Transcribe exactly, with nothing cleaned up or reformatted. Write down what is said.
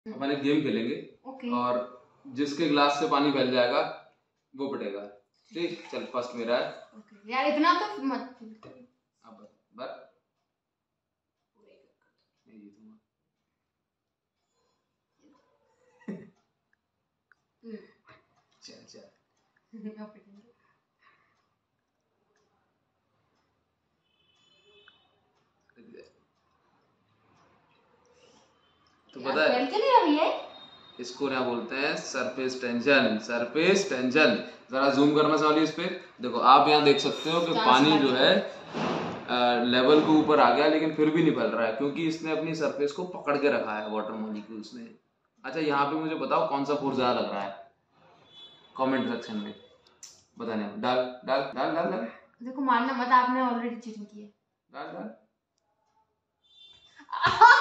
अपन एक गेम खेलेंगे। ओके। और जिसके गिलास से पानी फैल जाएगा वो पिटेगा। ठीक, चल फर्स्ट मेरा है। ओके यार इतना तो मत। अब बस चल चल तो पता है क्यों नहीं अभी है? इसको क्या बोलते हैं? Surface tension. Surface tension. जरा जूम करना साली इस पे। देखो आप यहाँ देख सकते हो कि पानी जो है लेवल के ऊपर आ गया, लेकिन फिर भी नहीं फैल रहा है क्योंकि इसने अपनी सरफेस को पकड़ के रखा है वाटर मॉलिक्यूल्स ने। अच्छा यहाँ पे मुझे बताओ कौन सा फोर्स ज्यादा लग रहा है? कमेंट सेक्शन में बताने। डाल डाल डाल डाल डाल। देखो मारना मत, आपने ऑलरेडी चीटिंग की है। डाल डाल।